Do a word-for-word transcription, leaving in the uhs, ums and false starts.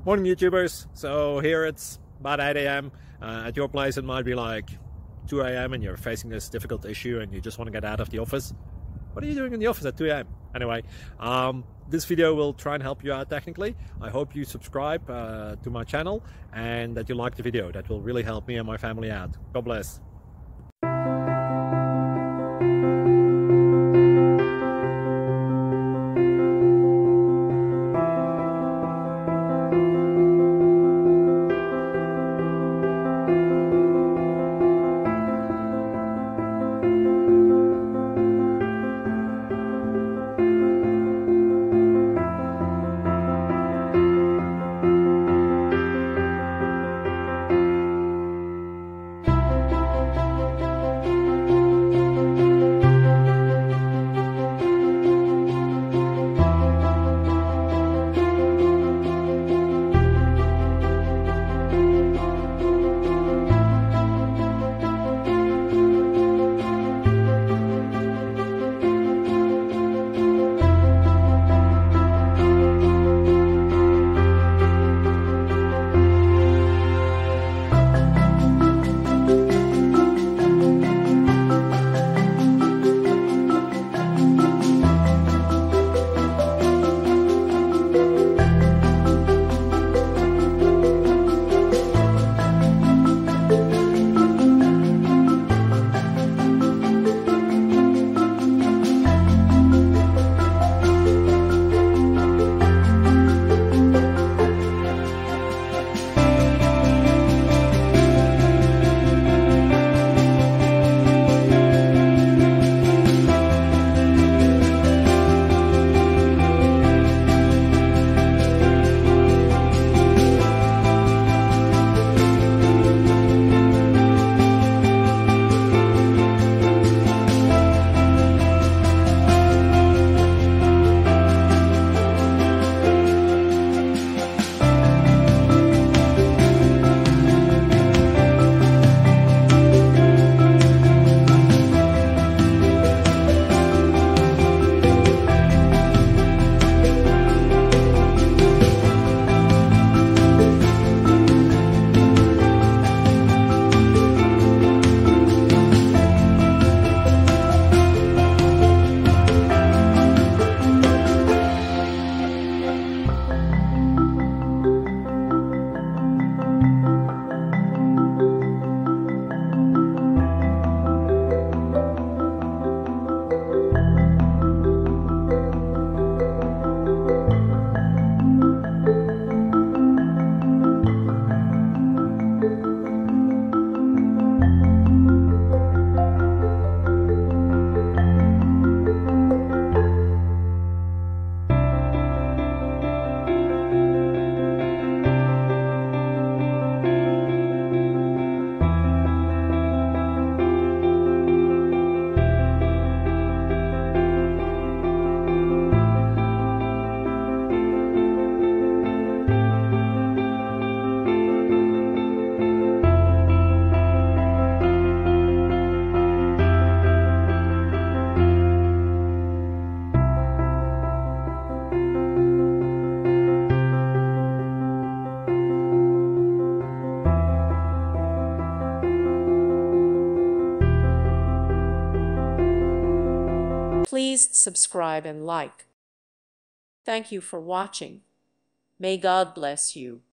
Morning YouTubers. So here it's about eight A M Uh, at your place it might be like two A M and you're facing this difficult issue and you just want to get out of the office. What are you doing in the office at two A M? Anyway, um, this video will try and help you out technically. I hope you subscribe uh, to my channel and that you like the video. That will really help me and my family out. God bless. Please subscribe and like. Thank you for watching. May God bless you.